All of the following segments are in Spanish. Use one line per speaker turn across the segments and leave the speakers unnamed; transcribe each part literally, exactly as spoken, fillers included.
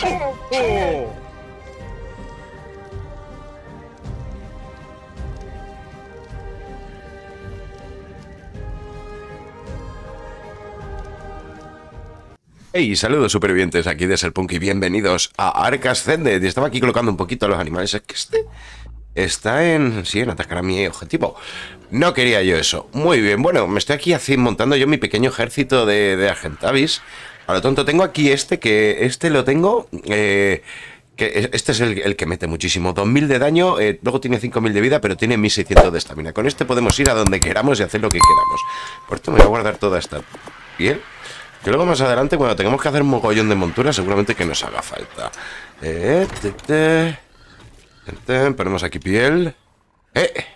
Hey, saludos supervivientes, aquí de Serpunk y bienvenidos a Ark Ascended. Y estaba aquí colocando un poquito a los animales. Es que este está en... sí, en atacar a mi objetivo. No quería yo eso. Muy bien, bueno, me estoy aquí así montando yo mi pequeño ejército de, de Argentavis. A lo tonto, tengo aquí este, que este lo tengo... Eh, que este es el, el que mete muchísimo. dos mil de daño, eh, luego tiene cinco mil de vida, pero tiene mil seiscientos de estamina. Con este podemos ir a donde queramos y hacer lo que queramos. Por esto me voy a guardar toda esta piel. Que luego más adelante, cuando tengamos que hacer un mogollón de montura, seguramente que nos haga falta. Eh, te, te, te, te, ponemos aquí piel. Eh.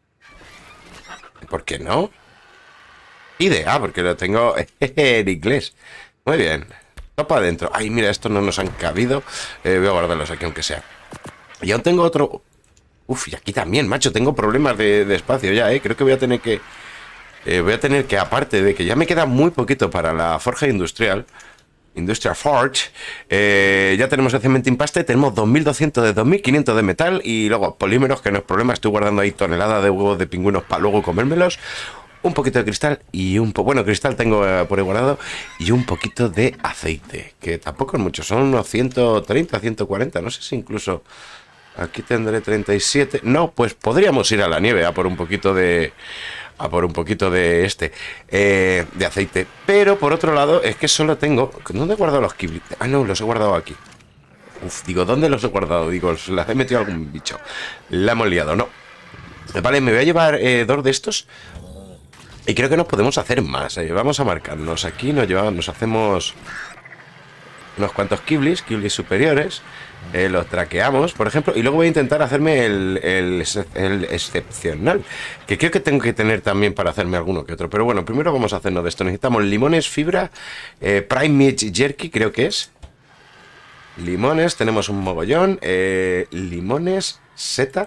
¿Por qué no? Idea, porque lo tengo en inglés. Muy bien. Topa adentro. Ay, mira, estos no nos han cabido. Eh, voy a guardarlos aquí, aunque sea. Y aún tengo otro... Uf, y aquí también, macho. Tengo problemas de, de espacio ya, eh. Creo que voy a tener que... Eh, voy a tener que, aparte de que ya me queda muy poquito para la forja industrial, Industrial Forge, eh, ya tenemos el cemento impaste, tenemos dos mil doscientos de dos mil quinientos de metal y luego polímeros, que no es problema, estoy guardando ahí toneladas de huevos de pingüinos para luego comérmelos, un poquito de cristal y un poco, bueno, cristal tengo eh, por ahí guardado, y un poquito de aceite, que tampoco es mucho, son unos ciento treinta, ciento cuarenta, no sé si incluso aquí tendré treinta y siete, no, pues podríamos ir a la nieve a por un poquito de... a por un poquito de este eh, de aceite, pero por otro lado es que solo tengo... ¿Dónde he guardado los kibbles? Ah, no, los he guardado aquí. Uf, digo, ¿dónde los he guardado? Digo, ¿las he metido algún bicho? La hemos liado, no. Vale, me voy a llevar eh, dos de estos y creo que nos podemos hacer más. eh. Vamos a marcarnos aquí, nos llevamos, nos hacemos unos cuantos kibbles, kibbles superiores. Eh, los traqueamos, por ejemplo, y luego voy a intentar hacerme el, el, el excepcional, que creo que tengo que tener también para hacerme alguno que otro. Pero bueno, primero vamos a hacernos de esto. Necesitamos limones, fibra, eh, Prime Meat Jerky, creo que es. Limones, tenemos un mogollón. Eh, limones, seta,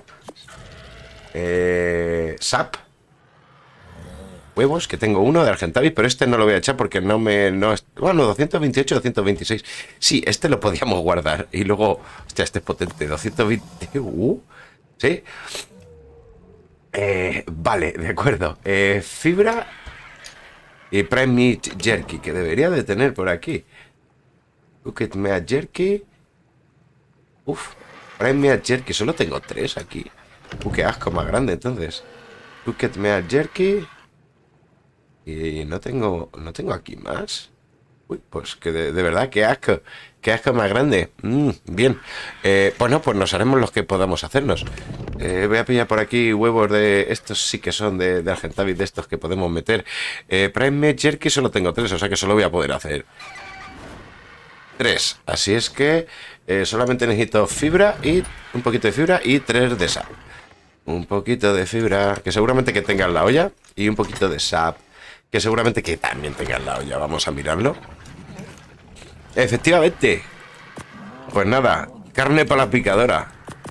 eh, sap, huevos, que tengo uno de Argentavis, pero este no lo voy a echar porque no me... No es, bueno, doscientos veintiocho, doscientos veintiséis. Sí, este lo podíamos guardar. Y luego... Hostia, este es potente. doscientos veinte... Uh, ¿sí? Eh, vale, de acuerdo. Eh, fibra y Prime Meat Jerky, que debería de tener por aquí. Cooked Meat Jerky. Uf, Prime Meat Jerky. Solo tengo tres aquí. Uh, qué asco más grande, entonces. Cooked Meat Jerky... Y no tengo, no tengo aquí más. Uy, pues que de, de verdad, qué asco. Qué asco más grande. Mm, bien. Eh, bueno, pues nos haremos los que podamos hacernos. Eh, voy a pillar por aquí huevos de... Estos sí que son de, de Argentavis, de estos que podemos meter. Eh, Prime Meat Jerky solo tengo tres, o sea que solo voy a poder hacer tres. Así es que eh, solamente necesito fibra y un poquito de fibra y tres de sap. Un poquito de fibra, que seguramente que tenga en la olla, y un poquito de sap, que seguramente que también tenga al lado. Ya vamos a mirarlo. Efectivamente. Pues nada, carne para la picadora.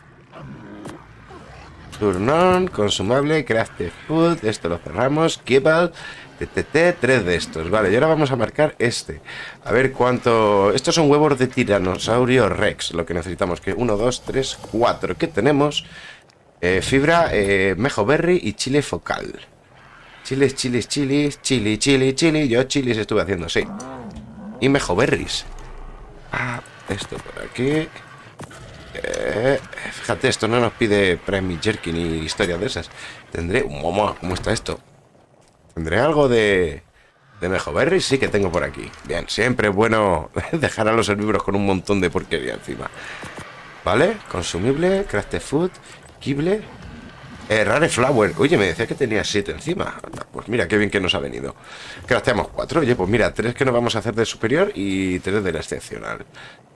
Turn on, consumable, crafted food. Esto lo cerramos. Kibble, ttt, tres de estos. Vale, y ahora vamos a marcar este. A ver cuánto... Estos son huevos de tiranosaurio rex. Lo que necesitamos, que uno, dos, tres, cuatro. ¿Qué tenemos? Eh, fibra, eh, mejo berry y chile focal. Chiles, chiles, chiles, chili, chili, chili. Yo chilis estuve haciendo, sí. Y mejoberries. Ah, esto por aquí. Eh, fíjate, esto no nos pide Prime Jerky ni historias de esas. Tendré... Mamá, ¿cómo está esto? ¿Tendré algo de... de mejoberries? Sí que tengo por aquí. Bien, siempre es bueno dejar a los herbívoros con un montón de porquería encima. Vale, consumible, crafted food, kibble... Eh, rare flower. Oye, me decía que tenía siete encima. Pues mira, qué bien que nos ha venido. Crafteamos cuatro. Oye, pues mira, tres que nos vamos a hacer de superior y tres de la excepcional.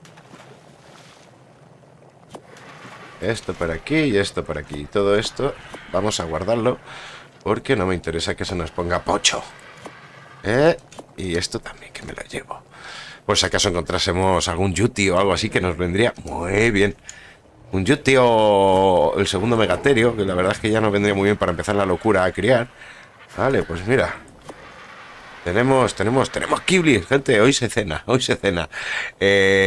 Esto por aquí y esto por aquí. Todo esto vamos a guardarlo porque no me interesa que se nos ponga pocho. Eh, y esto también, que me lo llevo. Por si acaso encontrásemos algún yuti o algo así, que nos vendría muy bien. Un yuti o el segundo megaterio, que la verdad es que ya nos vendría muy bien para empezar la locura a criar. Vale, pues mira. Tenemos, tenemos, tenemos kibbles, gente. Hoy se cena, hoy se cena. Eh,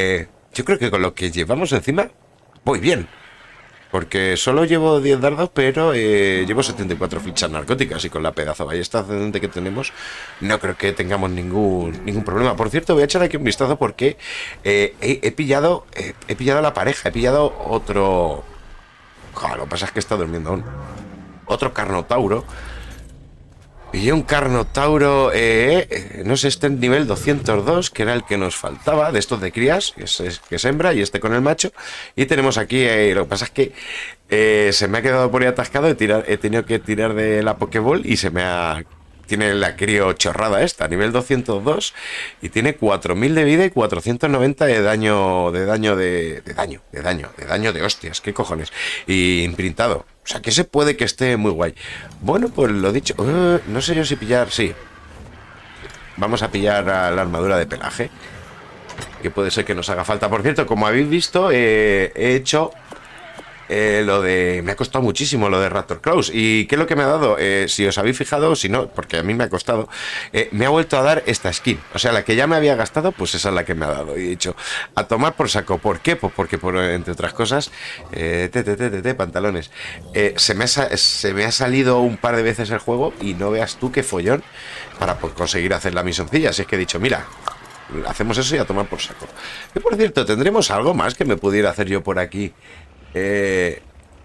yo creo que con lo que llevamos encima voy bien. Porque solo llevo diez dardos, pero eh, llevo setenta y cuatro fichas narcóticas. Y con la pedazo ballesta ascendente que tenemos, no creo que tengamos ningún ningún problema. Por cierto, voy a echar aquí un vistazo porque eh, he, he pillado eh, he pillado a la pareja. He pillado otro... Joder, lo que pasa es que está durmiendo aún. Otro Carnotauro. Pillé un Carnotauro, eh, eh, no sé, este en nivel doscientos dos, que era el que nos faltaba, de estos de crías, que es, que es hembra, y este con el macho. Y tenemos aquí, eh, lo que pasa es que eh, se me ha quedado por ahí atascado, he, tirar, he tenido que tirar de la Pokéball y se me ha... Tiene la crío chorrada esta, nivel doscientos dos, y tiene cuatro mil de vida y cuatrocientos noventa de daño, de daño, de, de daño, de daño, de daño de hostias, qué cojones. Y imprintado. O sea, que se puede que esté muy guay. Bueno, pues lo dicho. Uh, no sé yo si pillar... Sí. Vamos a pillar a la armadura de pelaje, que puede ser que nos haga falta. Por cierto, como habéis visto, eh, he hecho... Eh, lo de... Me ha costado muchísimo lo de Raptor Claws. ¿Y qué es lo que me ha dado? Eh, si os habéis fijado, si no, porque a mí me ha costado, eh, me ha vuelto a dar esta skin. O sea, la que ya me había gastado, pues esa es la que me ha dado. Y he dicho, a tomar por saco. ¿Por qué? Pues porque, por, entre otras cosas, eh, te, te, te, te, te, pantalones. Eh, se, me ha, se me ha salido un par de veces el juego y no veas tú qué follón para pues, conseguir hacer la misioncilla. Así es que he dicho, mira... Hacemos eso y a tomar por saco. Que por cierto, ¿tendremos algo más que me pudiera hacer yo por aquí? Eh...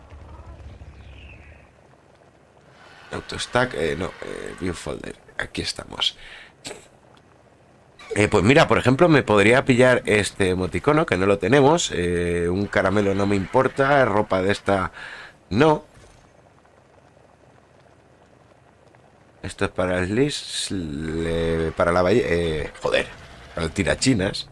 Autostack, eh, no, eh, view folder. Aquí estamos. Eh, pues mira, por ejemplo, me podría pillar este emoticono, que no lo tenemos. Eh, un caramelo no me importa. Ropa de esta, no. Esto es para el list, para la valle, eh, joder, para el tirachinas.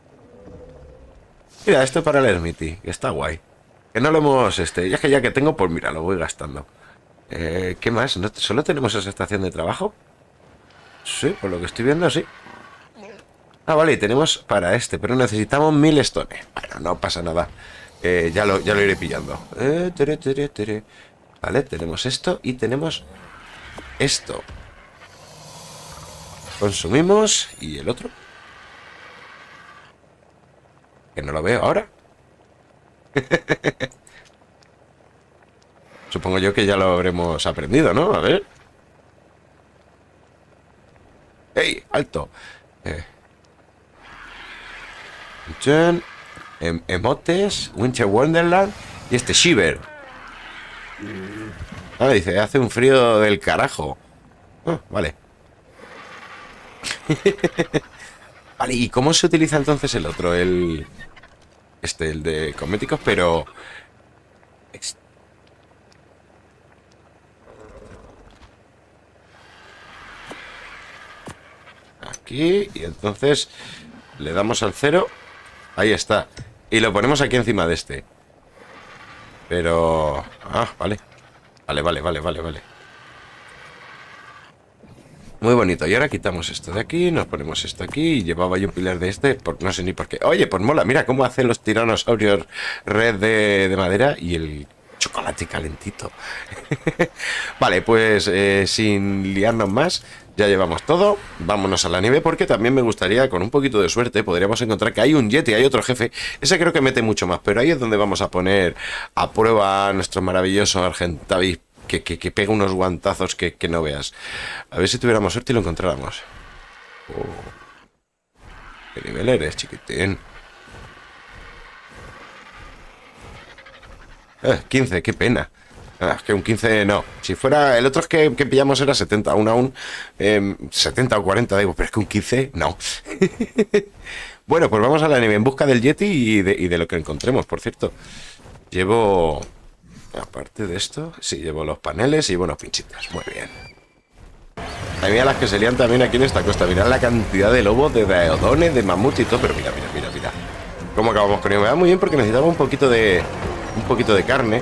Mira, esto es para el Smithy, que está guay. Que no lo hemos, este, ya que ya que tengo, pues mira, lo voy gastando. Eh, ¿Qué más? ¿No, ¿Solo tenemos esa estación de trabajo? Sí, por lo que estoy viendo, sí. Ah, vale, y tenemos para este, pero necesitamos mil stones. Bueno, no pasa nada. Eh, ya, lo, ya lo iré pillando. Eh, tere, tere, tere. Vale, tenemos esto y tenemos esto. Consumimos. ¿Y el otro? Que no lo veo ahora. Supongo yo que ya lo habremos aprendido, ¿no? A ver. ¡Ey! ¡Alto! Eh. Em emotes, Winter Wonderland y este Shiver. Ah, dice, hace un frío del carajo. Oh, vale. Vale, ¿y cómo se utiliza entonces el otro? El... Este, el de cosméticos, pero... Aquí, y entonces le damos al cero. Ahí está. Y lo ponemos aquí encima de este. Pero... Ah, vale. Vale, vale, vale, vale, vale. Muy bonito. Y ahora quitamos esto de aquí, nos ponemos esto aquí. Y llevaba yo un pilar de este, por, no sé ni por qué. Oye, pues mola, mira cómo hacen los tiranosaurios red de, de madera y el chocolate calentito. Vale, pues eh, sin liarnos más, ya llevamos todo. Vámonos a la nieve porque también me gustaría, con un poquito de suerte, podríamos encontrar que hay un Yeti, hay otro jefe. Ese creo que mete mucho más, pero ahí es donde vamos a poner a prueba a nuestro maravilloso Argentavis. Que, que, que pega unos guantazos que, que no veas. A ver si tuviéramos suerte y lo encontráramos. Oh. ¿Qué nivel eres, chiquitín? Eh, quince, qué pena. Ah, es que un quince no. Si fuera... El otro es que, que pillamos era setenta. Aún aún... Eh, setenta o cuarenta, digo. Pero es que un quince, no. Bueno, pues vamos a la nieve en busca del Yeti y de, y de lo que encontremos, por cierto. Llevo... Aparte de esto, sí, llevo los paneles y buenos pinchitas. Muy bien. Hay mira las que se lían también aquí en esta costa. Mirad la cantidad de lobos, de daeodones, de mamut y todo. Pero mira, mira, mira, mira. ¿Cómo acabamos con ello? Me va muy bien porque necesitamos un poquito de... Un poquito de carne.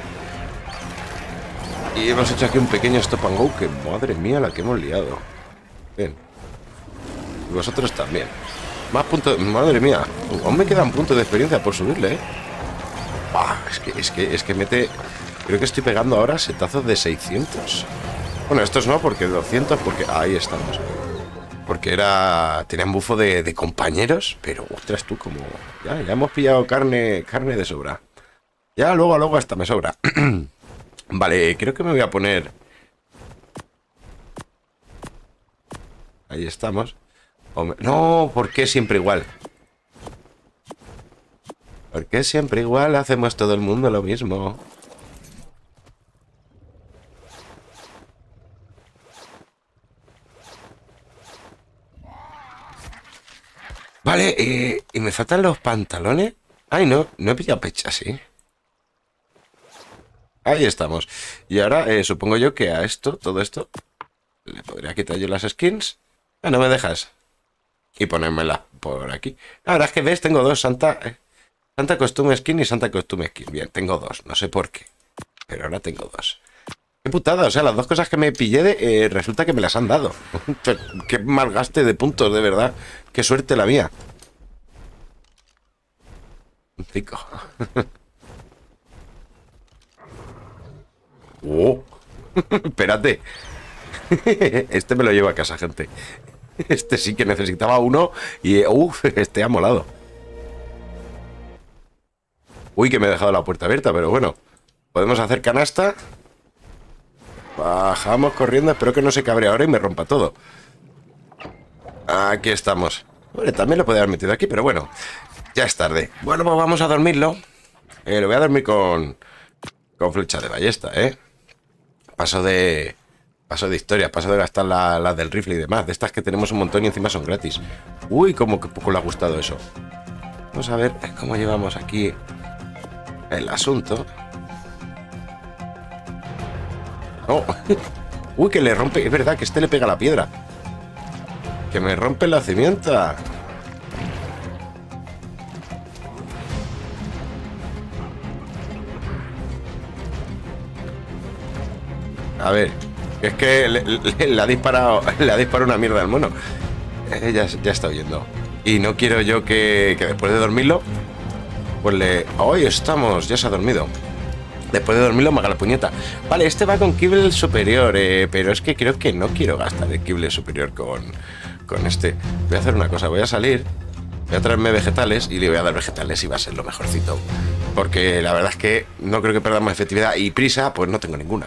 Y hemos hecho aquí un pequeño stop and go. Que madre mía la que hemos liado. Bien. Y vosotros también. Más puntos... Madre mía. Aún me quedan puntos de experiencia por subirle, ¿eh? Ah, es que, es que, es que mete... Creo que estoy pegando ahora setazos de seiscientos. Bueno, estos no, porque doscientos, porque... Ahí estamos. Porque era... Tenían bufo de, de compañeros. Pero, ostras, tú como... Ya, ya hemos pillado carne, carne de sobra. Ya, luego, luego hasta me sobra. Vale, creo que me voy a poner... Ahí estamos. No, ¿por qué siempre igual? ¿Por qué siempre igual hacemos todo el mundo lo mismo? Vale, eh, ¿y me faltan los pantalones? Ay, no, no he pillado pecha, sí. Ahí estamos. Y ahora eh, supongo yo que a esto, todo esto, le podría quitar yo las skins. Ah, no me dejas. Y ponérmela por aquí. Ahora es que ves, tengo dos, Santa... Eh, Santa Costume Skin y Santa Costume Skin. Bien, tengo dos, no sé por qué. Pero ahora tengo dos. Qué putada, o sea, las dos cosas que me pillé de, eh, resulta que me las han dado. Qué mal gaste de puntos, de verdad. Qué suerte la mía. Un cinco. Oh. Espérate. Este me lo llevo a casa, gente. Este sí que necesitaba uno y... Uff, este ha molado. Uy, que me he dejado la puerta abierta, pero bueno. Podemos hacer canasta. Bajamos corriendo. Espero que no se cabre ahora y me rompa todo. Aquí estamos. Bueno, también lo podía haber metido aquí, pero bueno. Ya es tarde. Bueno, pues vamos a dormirlo. Eh, lo voy a dormir con... Con flecha de ballesta, ¿eh? Paso de... Paso de historia, paso de gastar las la del rifle y demás. De estas que tenemos un montón y encima son gratis. Uy, como que poco le ha gustado eso. Vamos a ver cómo llevamos aquí el asunto. Oh. Uy, que le rompe. Es verdad que este le pega la piedra. Que me rompe la cimienta. A ver, es que le, le, le ha disparado, le ha disparado una mierda al mono. Eh, ya, ya está oyendo. Y no quiero yo que, que después de dormirlo, pues le... Hoy estamos, ya se ha dormido. Después de dormirlo me haga la puñeta. Vale, este va con kibble superior, eh, pero es que creo que no quiero gastar el kibble superior con, con este. Voy a hacer una cosa, voy a salir, voy a traerme vegetales y le voy a dar vegetales y va a ser lo mejorcito. Porque la verdad es que no creo que perdamos efectividad y prisa, pues no tengo ninguna.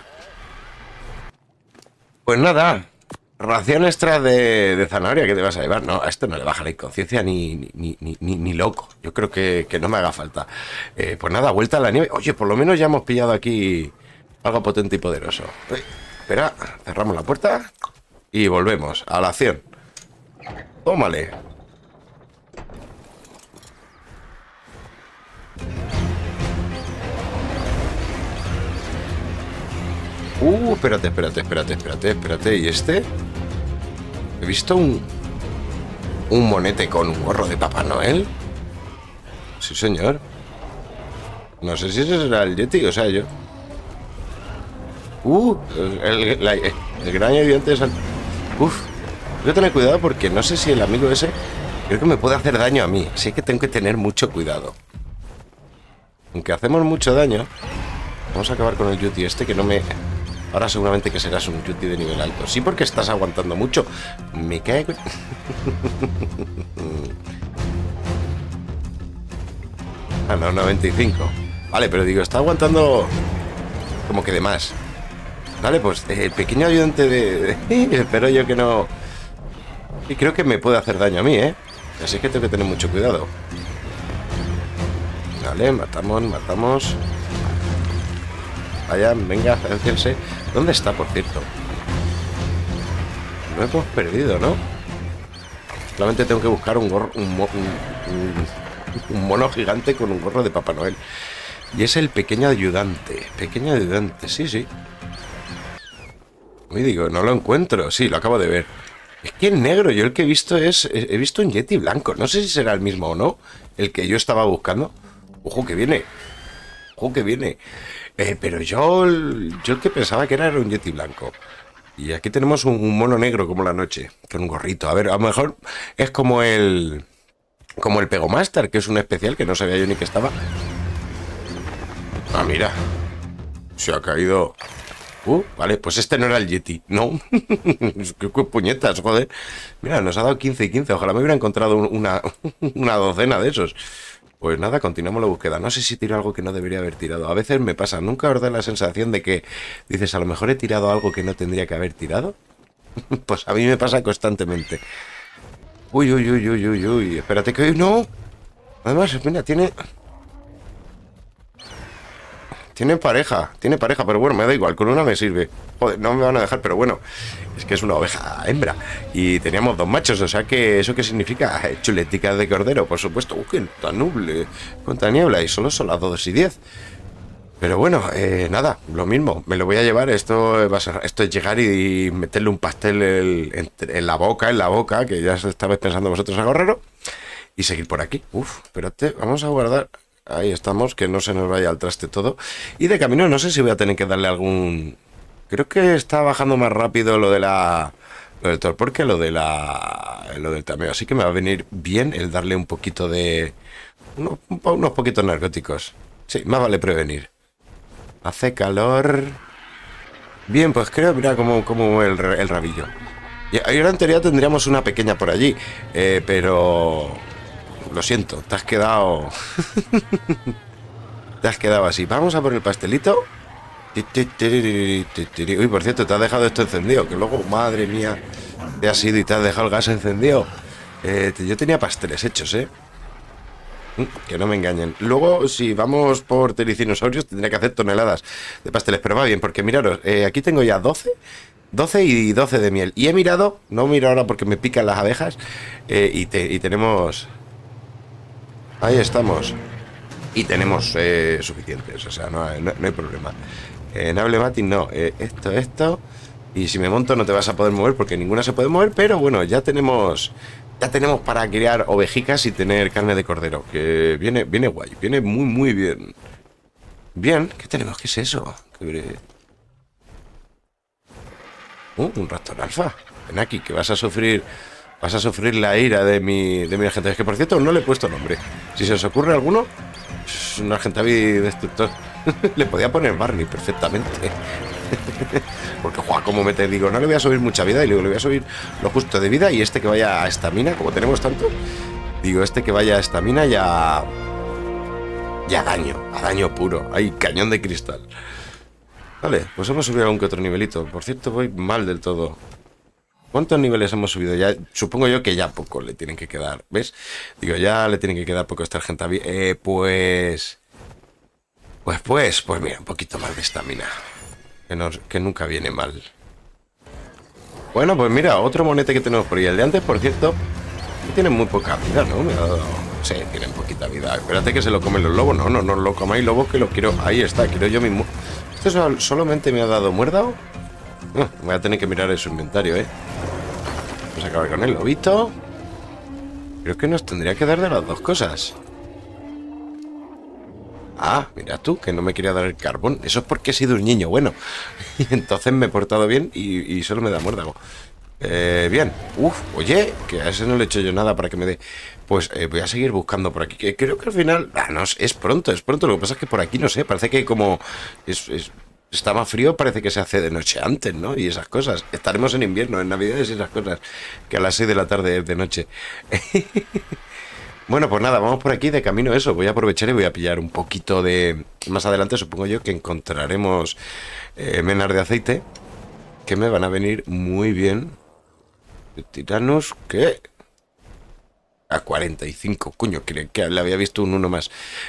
Pues nada, ración extra de, de zanahoria que te vas a llevar. No, a esto no le baja la inconsciencia ni, ni, ni, ni, ni loco. Yo creo que, que no me haga falta. Eh, pues nada, vuelta a la nieve. Oye, por lo menos ya hemos pillado aquí algo potente y poderoso. Eh, espera, cerramos la puerta y volvemos a la acción. Tómale. Uh, espérate, espérate, espérate, espérate, espérate. ¿Y este? He visto un... Un monete con un gorro de Papá Noel. Sí, señor. No sé si ese será el Yeti, o sea, yo... Uh, el, la, el gran ayudante es... El... Uf, tengo que tener cuidado porque no sé si el amigo ese... Creo que me puede hacer daño a mí. Así que tengo que tener mucho cuidado. Aunque hacemos mucho daño... Vamos a acabar con el Yeti este que no me... Ahora seguramente que serás un Yeti de nivel alto. Sí, porque estás aguantando mucho. Me cae... Ah, no, noventa y cinco. Vale, pero digo, está aguantando como que de más. Vale, pues el pequeño ayudante de... de... Espero yo que no... Y creo que me puede hacer daño a mí, ¿eh? Así que tengo que tener mucho cuidado. Vale, matamos, matamos... Vayan, venga, acérquense. ¿Dónde está, por cierto? Lo hemos perdido, ¿no? Solamente tengo que buscar un gorro, un, mo, un, un, un mono gigante con un gorro de Papá Noel. Y es el pequeño ayudante. Pequeño ayudante, sí, sí. Uy, digo, no lo encuentro. Sí, lo acabo de ver. Es que el negro, yo el que he visto es... He visto un Yeti blanco. No sé si será el mismo o no. El que yo estaba buscando. Ojo que viene. Ojo que viene. Eh, pero yo, yo el que pensaba que era, era un Yeti blanco. Y aquí tenemos un, un mono negro como la noche, con un gorrito. A ver, a lo mejor es como el... Como el Pegomaster, que es un especial que no sabía yo ni que estaba. Ah, mira. Se ha caído... Uh, vale, pues este no era el Yeti, ¿no? qué, qué puñetas, joder. Mira, nos ha dado quince y quince. Ojalá me hubiera encontrado una, una docena de esos. Pues nada, continuamos la búsqueda. No sé si tiro algo que no debería haber tirado. A veces me pasa, nunca os da la sensación de que dices, a lo mejor he tirado algo que no tendría que haber tirado. Pues a mí me pasa constantemente. Uy, uy, uy, uy, uy, uy. Espérate que hoy no. Además, mira, tiene... Tiene pareja, tiene pareja, pero bueno, me da igual, con una me sirve. Joder, no me van a dejar, pero bueno, es que es una oveja hembra. Y teníamos dos machos, o sea que, ¿eso qué significa? Chuletica de cordero, por supuesto. Uy, cuánta nuble, cuánta niebla, y solo son las dos y diez. Pero bueno, eh, nada, lo mismo, me lo voy a llevar. Esto va a ser, esto es llegar y meterle un pastel en, en la boca, en la boca, que ya estabais pensando vosotros a gorrero, y seguir por aquí. Uf, espérate, vamos a guardar. Ahí estamos, que no se nos vaya al traste todo. Y de camino no sé si voy a tener que darle algún... Creo que está bajando más rápido lo de la... Lo del torpor que lo de la... Lo del tameo. Así que me va a venir bien el darle un poquito de... Unos, unos poquitos narcóticos. Sí, más vale prevenir. Hace calor... Bien, pues creo, mira cómo, cómo el, el rabillo. Y ahora en teoría tendríamos una pequeña por allí. Eh, pero... Lo siento, te has quedado... te has quedado así. Vamos a por el pastelito. Uy, por cierto, te has dejado esto encendido. Que luego, madre mía, te has ido y te has dejado el gas encendido. Eh, yo tenía pasteles hechos, ¿eh? Que no me engañen. Luego, si vamos por tericinosaurios, tendría que hacer toneladas de pasteles. Pero va bien, porque miraros, eh, aquí tengo ya doce. doce y doce de miel. Y he mirado, no miro ahora porque me pican las abejas. Eh, y, te, y tenemos... Ahí estamos. Y tenemos eh, suficientes, o sea, no hay, no, no hay problema. Eh, Nable Matin, no. Eh, esto, esto. Y si me monto no te vas a poder mover porque ninguna se puede mover, pero bueno, ya tenemos... Ya tenemos para criar ovejicas y tener carne de cordero. Que viene, viene guay, viene muy, muy bien. Bien, ¿qué tenemos? ¿Qué es eso? ¿Qué... Uh, un ratón alfa. Ven aquí, que vas a sufrir... Vas a sufrir la ira de mi, de mi Argentavis. Que por cierto no le he puesto nombre. Si se os ocurre alguno, es un Argentavis destructor. Le podía poner Barney perfectamente. Porque, joder, como me te digo, no le voy a subir mucha vida. Y luego le voy a subir lo justo de vida. Y este que vaya a estamina, como tenemos tanto. Digo, este que vaya a estamina ya... Ya daño, a daño puro. Hay cañón de cristal. Vale, pues hemos subido algún que otro nivelito. Por cierto, voy mal del todo. ¿Cuántos niveles hemos subido ya? Supongo yo que ya poco le tienen que quedar, ¿ves? Digo, ya le tienen que quedar poco a esta Argentavis. Eh, pues... Pues, pues, pues mira, un poquito más de estamina. Que, no, que nunca viene mal. Bueno, pues mira, otro monete que tenemos por ahí. El de antes, por cierto, tiene muy poca vida, ¿no? Me ha dado... Sí, tienen poquita vida. Espérate que se lo comen los lobos. No, no, no lo comáis lobos, que lo quiero... Ahí está, quiero yo mismo. ¿Esto solamente me ha dado muérdago? No, voy a tener que mirar en su inventario, ¿eh? Vamos a acabar con el lobito. Creo que nos tendría que dar de las dos cosas. Ah, mira tú, que no me quería dar el carbón. Eso es porque he sido un niño bueno. Y entonces me he portado bien y, y solo me da muérdago. Eh, bien. Uf, oye, que a ese no le he hecho yo nada para que me dé. Pues eh, voy a seguir buscando por aquí. Que creo que al final... Ah, no, es pronto, es pronto. Lo que pasa es que por aquí, no sé, parece que como... Es, es, está más frío, parece que se hace de noche antes, ¿no? Y esas cosas. Estaremos en invierno, en Navidades y esas cosas. Que a las seis de la tarde es de noche. Bueno, pues nada, vamos por aquí de camino eso. Voy a aprovechar y voy a pillar un poquito de... Más adelante supongo yo que encontraremos eh, menas de aceite. Que me van a venir muy bien. Tiranos, ¿qué? A cuarenta y cinco, coño, que, que le había visto un uno más.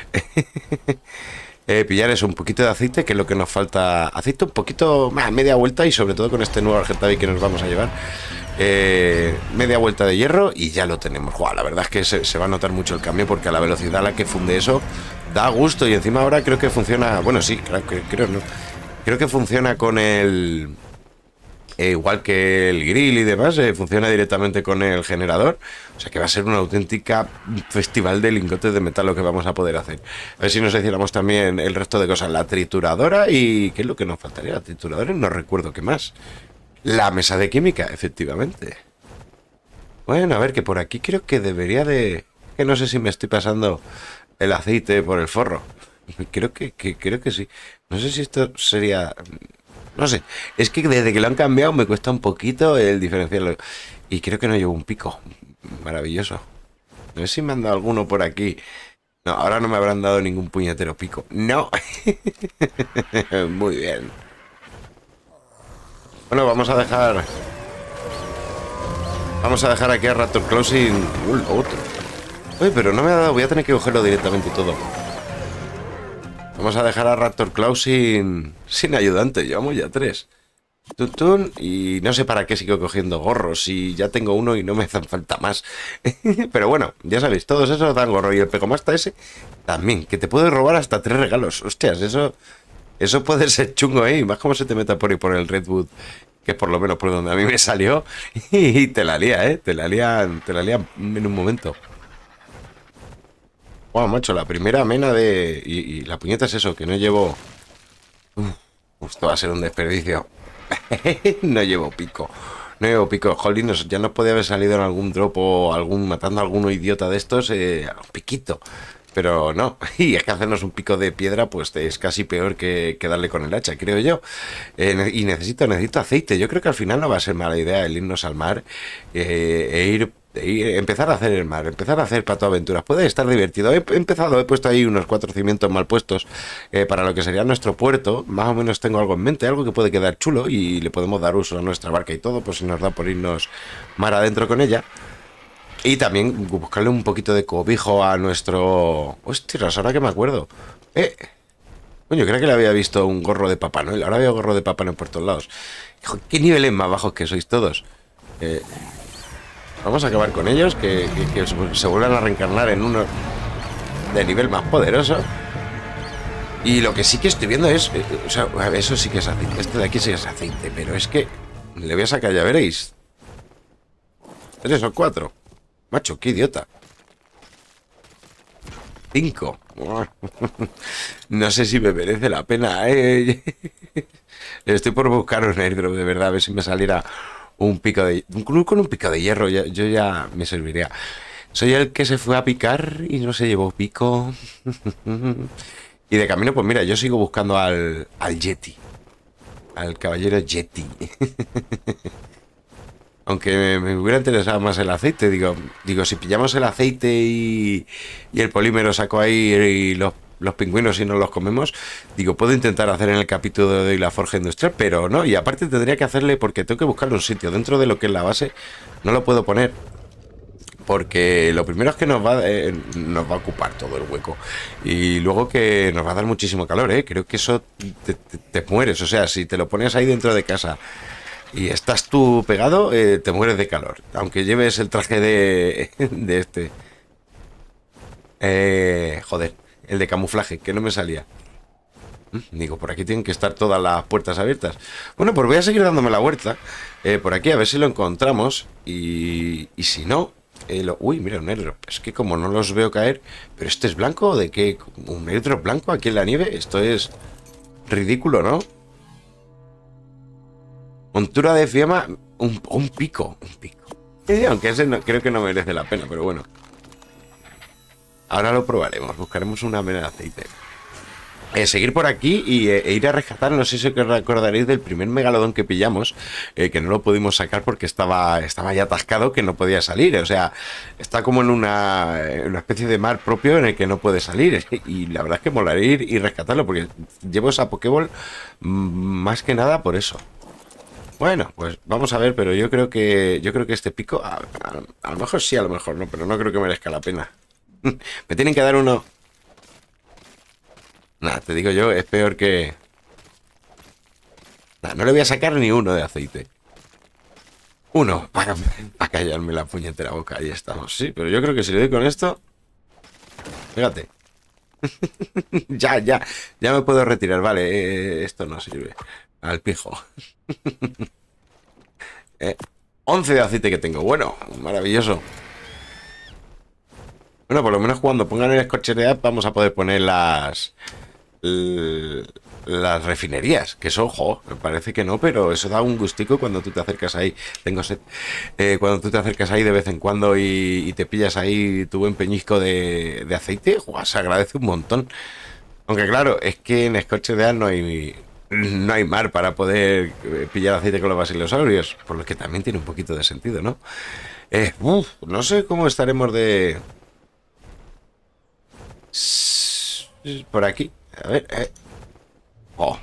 eh, pillar eso, un poquito de aceite, que es lo que nos falta. Aceite un poquito más, media vuelta, y sobre todo con este nuevo Argentavis que nos vamos a llevar. Eh, media vuelta de hierro y ya lo tenemos. Joder, la verdad es que se, se va a notar mucho el cambio, porque a la velocidad a la que funde eso da gusto. Y encima ahora creo que funciona. Bueno, sí, claro, que, creo, no. Creo que funciona con el... Eh, igual que el grill y demás, eh, funciona directamente con el generador. O sea que va a ser una auténtica festival de lingotes de metal lo que vamos a poder hacer. A ver si nos hiciéramos también el resto de cosas. La trituradora y... ¿qué es lo que nos faltaría? La trituradora y no recuerdo qué más. La mesa de química, efectivamente. Bueno, a ver, que por aquí creo que debería de... Que no sé si me estoy pasando el aceite por el forro. Creo que, que, creo que sí. No sé si esto sería... No sé, es que desde que lo han cambiado me cuesta un poquito el diferenciarlo. Y creo que no llevo un pico. Maravilloso. No sé si me han dado alguno por aquí. No, ahora no me habrán dado ningún puñetero pico. No. Muy bien. Bueno, vamos a dejar... Vamos a dejar aquí a Raptor Claw sin... Uh, lo otro. Uy, pero no me ha dado... Voy a tener que cogerlo directamente todo. Vamos a dejar a Raptor Claw sin... Sin ayudante. Llevamos ya tres. Tutun, y no sé para qué sigo cogiendo gorros. Y ya tengo uno y no me hacen falta más. Pero bueno, ya sabéis, todos esos dan gorro. Y el pegomasta ese también, que te puede robar hasta tres regalos. Hostias, eso... Eso puede ser chungo, ¿eh? Más como se te meta por ahí por el Redwood, que es por lo menos por donde a mí me salió. Y te la lía, ¿eh? Te la lían, te la lían en un momento. Wow, macho, la primera mena de... Y, y la puñeta es eso, que no llevo... Uf, esto va a ser un desperdicio. No llevo pico. No llevo pico. Jolín, nos- ya nos podía haber salido en algún drop o algún matando a alguno idiota de estos, eh, un piquito. Pero no. Y es que hacernos un pico de piedra, pues es casi peor que, que darle con el hacha, creo yo. Eh, ne- y necesito, necesito aceite. Yo creo que al final no va a ser mala idea el irnos al mar eh, e ir, e ir- empezar a hacer el mar, empezar a hacer patoaventuras. Puede estar divertido. He, he empezado, he puesto ahí unos cuatro cimientos mal puestos eh, para lo que sería nuestro puerto. Más o menos tengo algo en mente, algo que puede quedar chulo y le podemos dar uso a nuestra barca y todo, pues si nos da por irnos mar adentro con ella. Y también buscarle un poquito de cobijo a nuestro... Hostias, ahora que me acuerdo. Eh, coño, creo que le había visto un gorro de Papá Noel. Ahora veo gorro de Papá Noel por todos lados. Hijo, qué niveles más bajos que sois todos. Eh, vamos a acabar con ellos, que, que- que se se vuelvan a reencarnar en uno de nivel más poderoso. Y lo que sí que estoy viendo es... eh, o sea, eso sí que es aceite. Este de aquí sí que es aceite, pero es que... Le voy a sacar, ya veréis. Tres o cuatro. Macho, qué idiota. Cinco. No sé si me merece la pena, ¿eh? Estoy por buscar un airdrop, de verdad, a ver si me saliera un pico de... un- Con un pico de hierro ya- yo ya me serviría. Soy el que se fue a picar y no se llevó pico. Y de camino, pues mira, yo sigo buscando al, al Yeti. Al caballero Yeti. Aunque me, me hubiera interesado más el aceite, digo, digo, si pillamos el aceite y, y el polímero saco ahí y los, los pingüinos y nos los comemos, digo, puedo intentar hacer en el capítulo de hoy la forja industrial, pero no, y aparte tendría que hacerle, porque tengo que buscarle un sitio dentro de lo que es la base, no lo puedo poner, porque lo primero es que nos va, eh, nos va a ocupar todo el hueco, y luego que nos va a dar muchísimo calor, ¿eh? Creo que eso te, te- te mueres, o sea, si te lo pones ahí dentro de casa y estás tú pegado, eh, te mueres de calor. Aunque lleves el traje de, de este. Eh, joder, el de camuflaje, que no me salía. Mm, Digo, por aquí tienen que estar todas las puertas abiertas. Bueno, pues voy a seguir dándome la vuelta. eh, por aquí, a ver si lo encontramos. Y, y si no... eh, lo- uy, mira, un airdrop. Es que como no los veo caer... ¿Pero este es blanco o de qué? ¿Un airdrop blanco aquí en la nieve? Esto es ridículo, ¿no? Montura de fiamma, un, un pico, un pico. Eh, aunque ese no- creo que no merece la pena, pero bueno. Ahora lo probaremos, buscaremos una mena de aceite. Eh, seguir por aquí y, eh, e ir a rescatar, no sé si os recordaréis del primer megalodón que pillamos, eh, que no lo pudimos sacar porque estaba, estaba ya atascado, que no podía salir. O sea, está como en una, en una especie de mar propio en el que no puede salir. Y la verdad es que molaría ir y rescatarlo porque llevo esa Pokéball mm, más que nada por eso. Bueno, pues vamos a ver, pero yo creo que yo creo que este pico, a, a- a lo mejor sí, a lo mejor no, pero no creo que merezca la pena. Me tienen que dar uno. Nada, te digo yo, es peor que. Nah, no le voy a sacar ni uno de aceite. Uno, para, para callarme la puñetera boca, ahí estamos. Sí, pero yo creo que si le doy con esto. Fíjate. Ya, ya, ya me puedo retirar. Vale, eh, esto no sirve. Al pijo. Eh, once de aceite que tengo. Bueno, maravilloso. Bueno, por lo menos cuando pongan el escorcherear vamos a poder poner las l- las refinerías, que eso, ojo, me parece que no, pero eso da un gustico cuando tú te acercas ahí. Tengo sed. Eh, cuando tú te acercas ahí de vez en cuando y, y te pillas ahí tu buen peñisco de, de aceite, ¡guau! Se agradece un montón. Aunque claro, es que en escorcherear no hay no hay mar para poder pillar aceite con los basilosaurios, por lo que también tiene un poquito de sentido, ¿no? Eh, uf, no sé cómo estaremos de... Por aquí. A ver. Eh. Oh.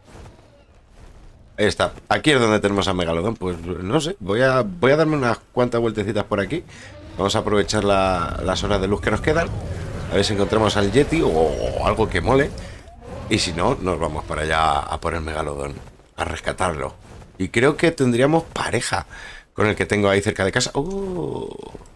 Ahí está. Aquí es donde tenemos a Megalodon. Pues no sé. Voy a, voy a darme unas cuantas vueltecitas por aquí. Vamos a aprovechar la, las horas de luz que nos quedan. A ver si encontramos al Yeti o, o algo que mole. Y si no, nos vamos para allá a por el Megalodon. A rescatarlo. Y creo que tendríamos pareja con el que tengo ahí cerca de casa. ¡Oh!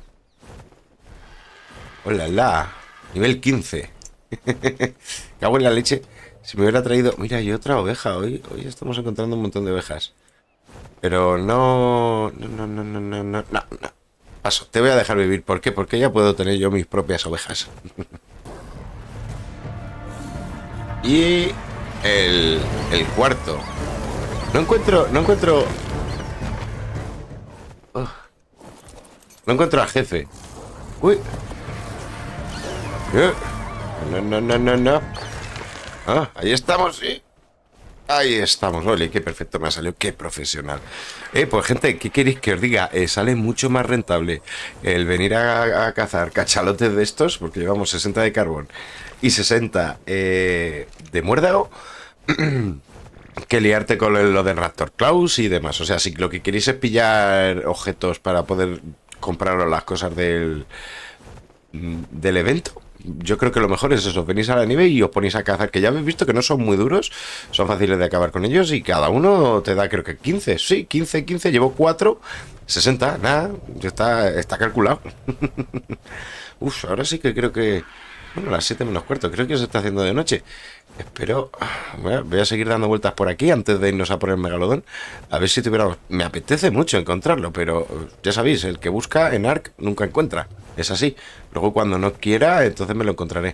¡Hola, la! Nivel quince. Cago en la leche. Si me hubiera traído... Mira, hay otra oveja hoy. Hoy estamos encontrando un montón de ovejas. Pero no... No, no, no, no, no, no, no. Paso, te voy a dejar vivir. ¿Por qué? Porque ya puedo tener yo mis propias ovejas. Y... El... El cuarto. No encuentro... No encuentro... Oh. No encuentro al jefe. Uy. No, no, no, no, no. Ah, ahí estamos, sí. Ahí estamos, ole, qué perfecto me ha salido, qué profesional. Eh, pues gente, ¿qué queréis que os diga? Eh, sale mucho más rentable el venir a, a cazar cachalotes de estos, porque llevamos sesenta de carbón y sesenta eh, de muérdago, que liarte con lo del Raptor Claus y demás. O sea, si lo que queréis es pillar objetos para poder compraros las cosas del, del evento, yo creo que lo mejor es eso, venís a la nieve y os ponéis a cazar, que ya habéis visto que no son muy duros, son fáciles de acabar con ellos y cada uno te da creo que quince, sí, quince, quince, llevo cuatro, sesenta, nada, ya está, está calculado. Uf, ahora sí que creo que, bueno, las siete menos cuarto, creo que se está haciendo de noche. Espero, bueno, voy a seguir dando vueltas por aquí antes de irnos a por el Megalodón, a ver si tuviéramos, me apetece mucho encontrarlo, pero ya sabéis, el que busca en Ark nunca encuentra. Es así. Luego cuando no quiera, entonces me lo encontraré.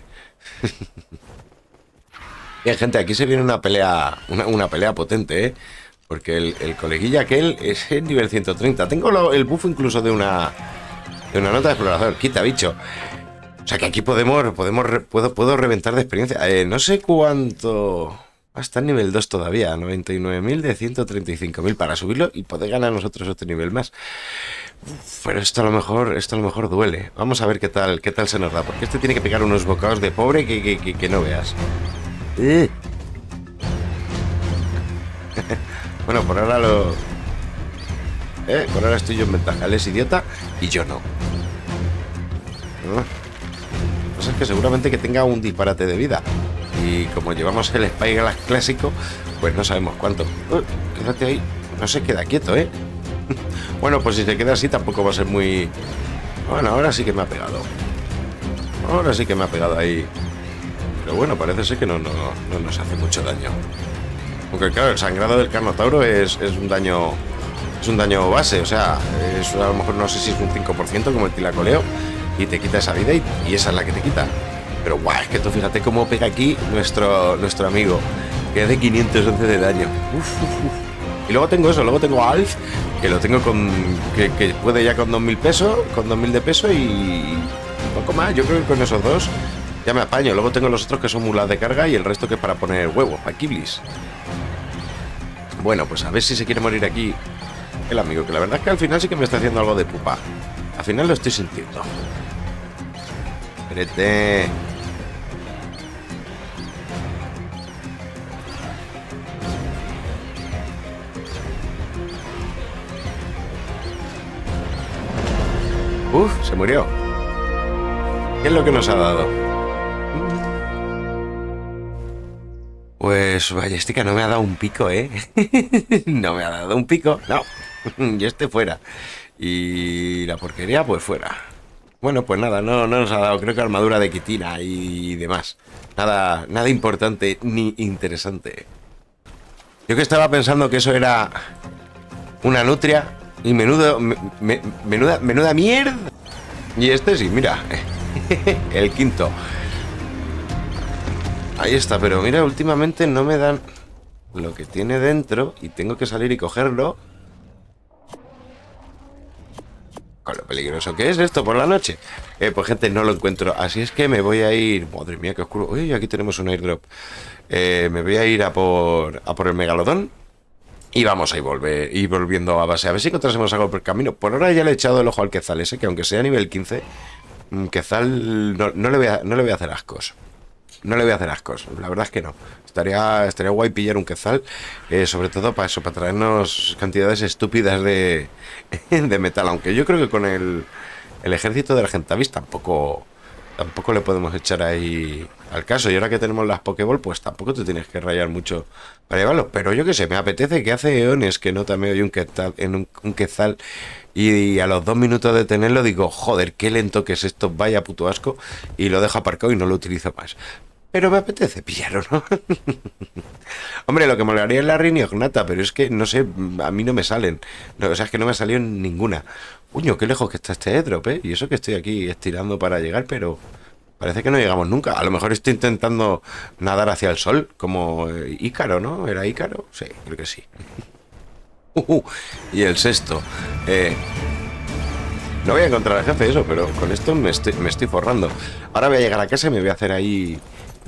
Bien, gente, aquí se viene una pelea, una, una pelea potente, ¿eh? Porque el, el coleguilla aquel es el nivel ciento treinta. Tengo lo, el buff incluso de una de una nota de explorador. Quita, bicho. O sea que aquí podemos, podemos puedo, puedo reventar de experiencia. Eh, no sé cuánto... Hasta el nivel dos todavía. noventa y nueve mil de ciento treinta y cinco mil para subirlo y poder ganar nosotros otro nivel más. Pero esto a lo mejor, esto a lo mejor duele. Vamos a ver qué tal, qué tal se nos da. Porque este tiene que pegar unos bocados de pobre que, que, que, que no veas. Eh. Bueno, por ahora lo... Eh, por ahora estoy yo en ventaja. Él es idiota y yo no. ¿No? Pues es que seguramente que tenga un disparate de vida. Y como llevamos el Spyglass clásico, pues no sabemos cuánto. Uh, quédate ahí. No se queda quieto, ¿eh? Bueno, pues si se queda así tampoco va a ser muy... Bueno, ahora sí que me ha pegado. Ahora sí que me ha pegado ahí. Pero bueno, parece ser que no, no, no nos hace mucho daño. Aunque claro, el sangrado del Carnotauro es, es un daño... Es un daño base, o sea, es, a lo mejor no sé si es un cinco por ciento como el tilacoleo. Y te quita esa vida y, y esa es la que te quita. Pero guau, es que tú fíjate cómo pega aquí nuestro, nuestro amigo, que es de quinientos once de daño. Uf, uf, uf. Y luego tengo eso, luego tengo a Alf, que lo tengo con... Que, que puede ya con dos mil pesos, con dos mil de peso y... poco más, yo creo que con esos dos ya me apaño. Luego tengo los otros que son mulas de carga y el resto que es para poner huevos, para kiblis. Bueno, pues a ver si se quiere morir aquí el amigo, que la verdad es que al final sí que me está haciendo algo de pupa. Al final lo estoy sintiendo. Espérate. Uf, se murió. ¿Qué es lo que nos ha dado? Pues Ballestica no me ha dado un pico, ¿eh? No me ha dado un pico, no. Yo esté fuera. Y la porquería, pues fuera. Bueno, pues nada, no, no nos ha dado, creo que armadura de quitina y demás. Nada, nada importante ni interesante. Yo que estaba pensando que eso era una nutria y menudo, me, me, menuda, menuda mierda. Y este sí, mira, el quinto. Ahí está, pero mira, últimamente no me dan lo que tiene dentro y tengo que salir y cogerlo. con lo peligroso que es esto por la noche. Eh, pues gente, no lo encuentro. Así es que me voy a ir... Madre mía, qué oscuro. Uy, aquí tenemos un airdrop. Eh, me voy a ir a por, a por el megalodón. Y vamos a ir, volver, ir volviendo a base. A ver si encontrásemos algo por el camino. Por ahora ya le he echado el ojo al Quetzal ese, que aunque sea nivel quince, Quetzal no, no, le voy a, no le voy a hacer ascos. No le voy a hacer ascos, la verdad es que no. Estaría, estaría guay pillar un Quetzal, eh, sobre todo para eso, para traernos cantidades estúpidas de, de metal. Aunque yo creo que con el, el ejército de Argentavis tampoco, tampoco le podemos echar ahí al caso. Y ahora que tenemos las Pokéball, pues tampoco te tienes que rayar mucho para llevarlo. Pero yo qué sé, me apetece, que hace eones que no también hay un Quetzal, en un, un Quetzal. Y a los dos minutos de tenerlo digo, joder, qué lento que es esto, vaya puto asco. Y lo dejo aparcado y no lo utilizo más. Pero me apetece pillarlo, ¿no? Hombre, lo que me molaría es la Rhyniognata, pero es que, no sé, a mí no me salen. No, o sea, es que no me salió en ninguna. Uño, qué lejos que está este airdrop, ¿eh? Y eso que estoy aquí estirando para llegar, pero parece que no llegamos nunca. A lo mejor estoy intentando nadar hacia el sol, como Ícaro, ¿no? ¿Era Ícaro? Sí, creo que sí. Uh, uh, y el sexto. Eh... No voy a encontrar al jefe eso, pero con esto me estoy, me estoy forrando. Ahora voy a llegar a casa y me voy a hacer ahí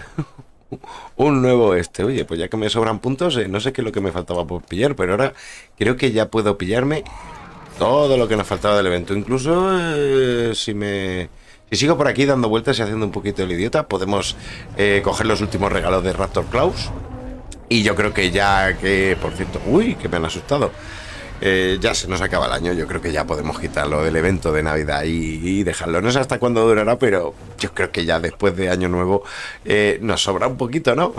un nuevo este. Oye, pues ya que me sobran puntos, eh, no sé qué es lo que me faltaba por pillar, pero ahora creo que ya puedo pillarme todo lo que nos faltaba del evento. Incluso eh, si me... Si sigo por aquí dando vueltas y haciendo un poquito el idiota, podemos eh, coger los últimos regalos de Raptor Claus. Y yo creo que ya que, por cierto... Uy, que me han asustado. Eh, ya se nos acaba el año, yo creo que ya podemos quitarlo del evento de Navidad y, y dejarlo. No sé hasta cuándo durará, pero yo creo que ya después de Año Nuevo eh, nos sobra un poquito, ¿no?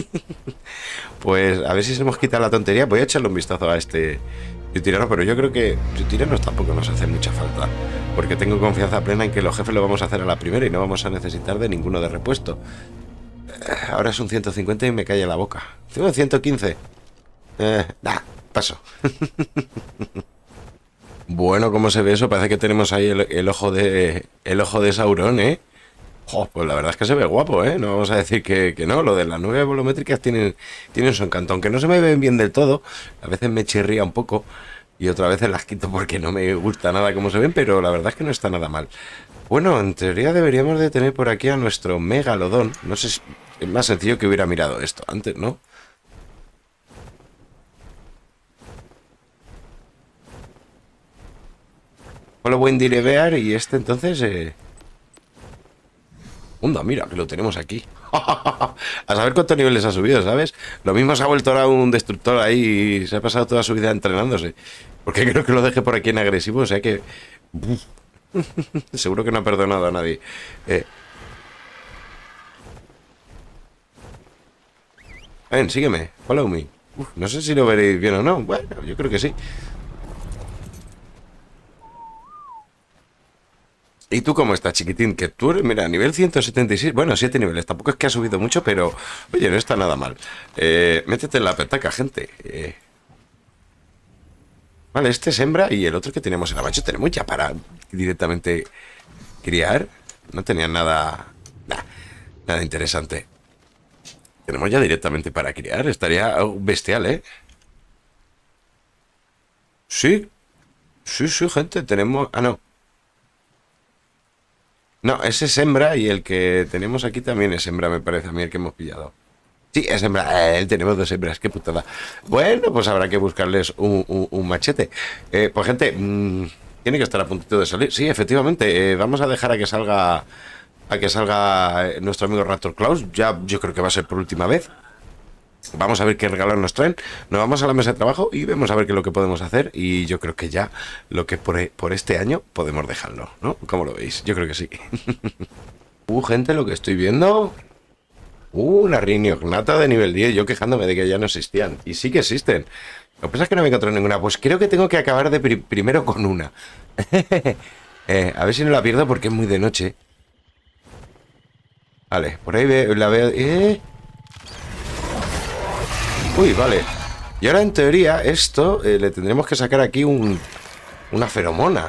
Pues a ver si se nos quita la tontería. Voy a echarle un vistazo a este Tirano, pero yo creo que Tiranos tampoco nos hace mucha falta, porque tengo confianza plena en que los jefes lo vamos a hacer a la primera y no vamos a necesitar de ninguno de repuesto. Ahora es un ciento cincuenta y me cae la boca. ciento quince. Eh, nah, paso. Bueno, ¿cómo se ve eso? Parece que tenemos ahí el, el ojo de el ojo de Sauron, ¿eh? Oh, pues la verdad es que se ve guapo, ¿eh? No vamos a decir que, que no. Lo de las nubes volumétricas tienen, tienen su encanto. Aunque no se me ven bien del todo, a veces me chirría un poco y otras veces las quito porque no me gusta nada cómo se ven, pero la verdad es que no está nada mal. Bueno, en teoría deberíamos de tener por aquí a nuestro megalodón. No sé si es más sencillo que hubiera mirado esto antes, ¿no? Solo buen direbear y este entonces... Eh... Onda, mira, que lo tenemos aquí. A saber cuántos niveles ha subido, ¿sabes? Lo mismo se ha vuelto ahora un destructor ahí y se ha pasado toda su vida entrenándose. Porque creo que lo deje por aquí en agresivo, o sea que... Seguro que no ha perdonado a nadie. Eh... Ven, sígueme, follow me. Uf, no sé si lo veréis bien o no. Bueno, yo creo que sí. ¿Y tú cómo estás, chiquitín? Que tú eres, mira, nivel ciento setenta y seis. Bueno, siete niveles. Tampoco es que ha subido mucho, pero... Oye, no está nada mal. Eh, métete en la petaca, gente. Eh... Vale, este es hembra y el otro que tenemos era macho. Tenemos ya para directamente criar. No tenían nada... Nah, nada interesante. Tenemos ya directamente para criar. Estaría bestial, ¿eh? Sí. Sí, sí, gente. Tenemos... Ah, no. No, ese es hembra y el que tenemos aquí también es hembra, me parece a mí, el que hemos pillado. Sí, es hembra. Eh, tenemos dos hembras, qué putada. Bueno, pues habrá que buscarles un, un- un machete. Eh, pues gente, mm, tiene que estar a puntito de salir. Sí, efectivamente, eh, vamos a dejar a que salga a que salga eh, nuestro amigo Raptor Claus. Ya yo creo que va a ser por última vez. Vamos a ver qué regalos nos traen. Nos vamos a la mesa de trabajo y vemos a ver qué es lo que podemos hacer. Y yo creo que ya lo que por, e- por este año podemos dejarlo, ¿no? ¿Cómo lo veis? Yo creo que sí. Uh, gente, lo que estoy viendo. Uh, una Rhyniognata de nivel diez. Yo quejándome de que ya no existían. Y sí que existen. Lo que pasa es que no me encontré ninguna. Pues creo que tengo que acabar de pri- primero con una. Eh, a ver si no la pierdo porque es muy de noche. Vale, por ahí ve- la veo. ¿Eh? Uy, vale. Y ahora en teoría esto eh, le tendremos que sacar aquí un, una feromona.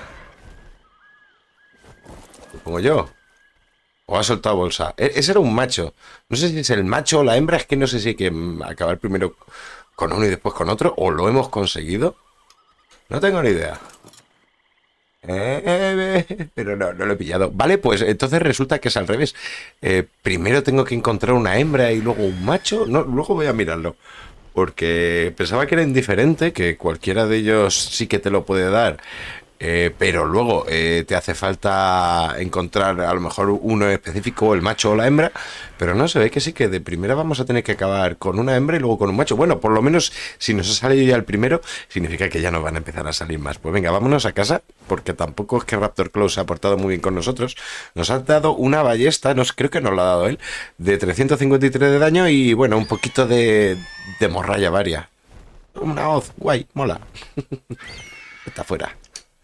Supongo yo. O ha soltado bolsa. E- ese era un macho. No sé si es el macho o la hembra. Es que no sé si hay que mm, acabar primero con uno y después con otro. O lo hemos conseguido. No tengo ni idea. Eh, eh, pero no, no lo he pillado. Vale, pues entonces resulta que es al revés. Eh, primero tengo que encontrar una hembra y luego un macho. No, luego voy a mirarlo. Porque pensaba que era indiferente, que cualquiera de ellos sí que te lo puede dar. Eh, pero luego eh, te hace falta encontrar a lo mejor uno específico, el macho o la hembra, pero no, se ve que sí, que de primera vamos a tener que acabar con una hembra y luego con un macho. Bueno, por lo menos si nos ha salido ya el primero, significa que ya nos van a empezar a salir más. Pues venga, vámonos a casa, porque tampoco es que Raptor Claw se ha portado muy bien con nosotros. Nos ha dado una ballesta, no, creo que nos la ha dado él, de trescientos cincuenta y tres de daño y bueno, un poquito de, de morralla varia. Una hoz, guay, mola. Está fuera.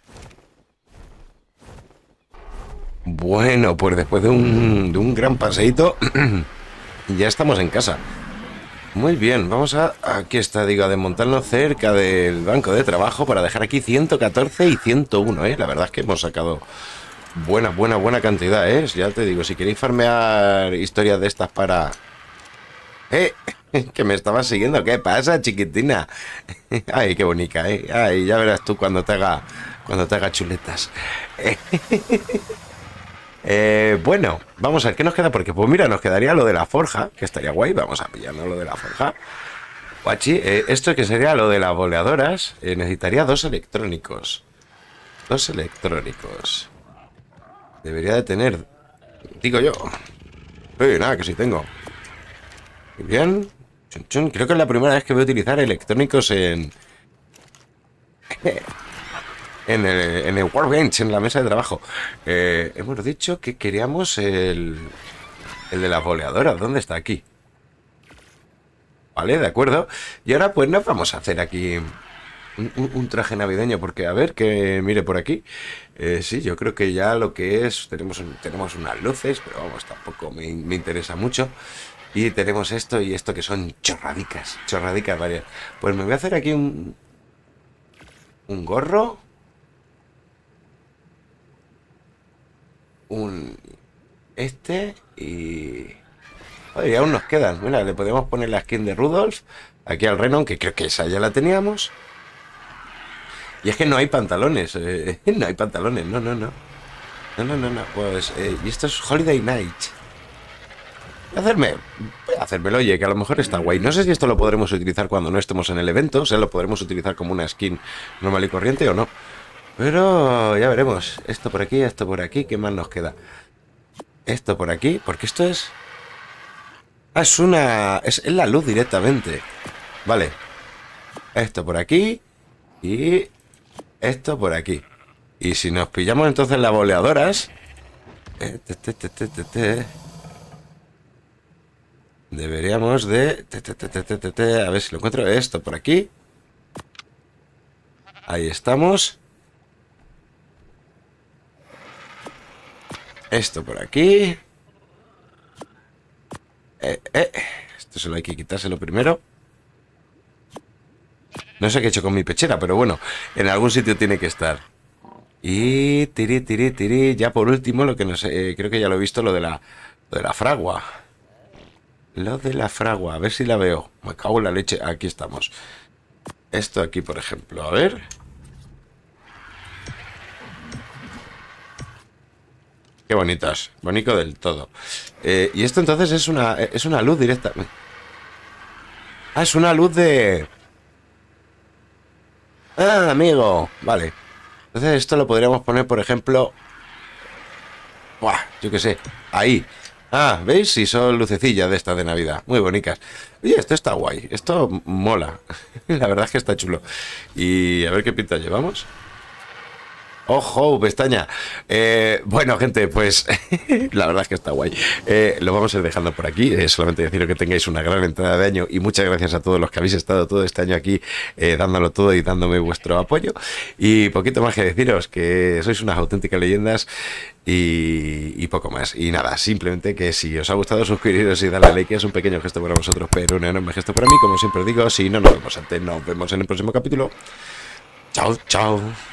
Bueno, pues después de un, de un gran paseíto, ya estamos en casa. Muy bien, vamos a... Aquí está, digo, a desmontarnos cerca del banco de trabajo para dejar aquí ciento catorce y ciento uno, ¿eh? La verdad es que hemos sacado buena, buena, buena cantidad, ¿eh? Ya te digo, si queréis farmear historias de estas para... ¡Eh! Que me estabas siguiendo. ¿Qué pasa, chiquitina? Ay, qué bonita, ¿eh? Ay, ya verás tú cuando te haga, cuando te haga chuletas. Eh, bueno, vamos a ver qué nos queda, porque pues mira, nos quedaría lo de la forja, que estaría guay. Vamos a pillarnos lo de la forja. Guachi, eh, esto que sería lo de las boleadoras, eh, necesitaría dos electrónicos. Dos electrónicos. Debería de tener, digo yo. Oye, nada, que sí tengo. Muy bien. Chun, chun. Creo que es la primera vez que voy a utilizar electrónicos en... En el, en el Workbench, en la mesa de trabajo. Eh, hemos dicho que queríamos el, el de las boleadoras. ¿Dónde está? Aquí. Vale, de acuerdo. Y ahora pues nos vamos a hacer aquí un, un, un traje navideño. Porque a ver, que mire por aquí. Eh, sí, yo creo que ya lo que es... Tenemos, tenemos unas luces, pero vamos, tampoco me, me interesa mucho. Y tenemos esto y esto que son chorradicas. Chorradicas varias. Pues me voy a hacer aquí un... Un gorro... Un... Este y... Joder, y aún nos quedan. Mira, le podemos poner la skin de Rudolf aquí al Renon, que creo que esa ya la teníamos. Y es que no hay pantalones. Eh, no hay pantalones, no, no, no. No, no, no, no. Pues... Eh, y esto es Holiday Night. Voy a hacerme... Voy a hacérmelo, oye, que a lo mejor está guay. No sé si esto lo podremos utilizar cuando no estemos en el evento. O sea, lo podremos utilizar como una skin normal y corriente o no. Pero ya veremos. Esto por aquí, esto por aquí. ¿Qué más nos queda? Esto por aquí. Porque esto es... Ah, es una... Es, es la luz directamente. Vale. Esto por aquí. Y... Esto por aquí. Y si nos pillamos entonces las boleadoras... Eh, te, te, te, te, te, te, deberíamos de... Te, te, te, te, te, te, te, a ver si lo encuentro. Esto por aquí. Ahí estamos. Esto por aquí. Eh, eh. Esto solo hay que quitárselo primero. No sé qué he hecho con mi pechera, pero bueno, en algún sitio tiene que estar. Y tiri, tiri, tiri. Ya por último, lo que no sé, eh, creo que ya lo he visto, lo de la, lo de la fragua. Lo de la fragua, a ver si la veo. Me cago en la leche, aquí estamos. Esto aquí, por ejemplo, a ver. Qué bonitas, bonito del todo. Eh, y esto entonces es una, es una luz directa. Ah, es una luz de... Ah, amigo, vale. Entonces esto lo podríamos poner, por ejemplo... Buah, yo qué sé, ahí. Ah, ¿veis? Sí, son lucecillas de estas de Navidad, muy bonitas. Oye, esto está guay, esto mola. La verdad es que está chulo. Y a ver qué pinta llevamos. ¡Ojo, pestaña! Eh, bueno, gente, pues la verdad es que está guay. Eh, lo vamos a ir dejando por aquí. Eh, solamente deciros que tengáis una gran entrada de año y muchas gracias a todos los que habéis estado todo este año aquí eh, dándolo todo y dándome vuestro apoyo. Y poquito más que deciros que sois unas auténticas leyendas y, y poco más. Y nada, simplemente que si os ha gustado suscribiros y darle like, es un pequeño gesto para vosotros, pero un enorme gesto para mí. Como siempre os digo, si no nos vemos antes, nos vemos en el próximo capítulo. Chao, chao.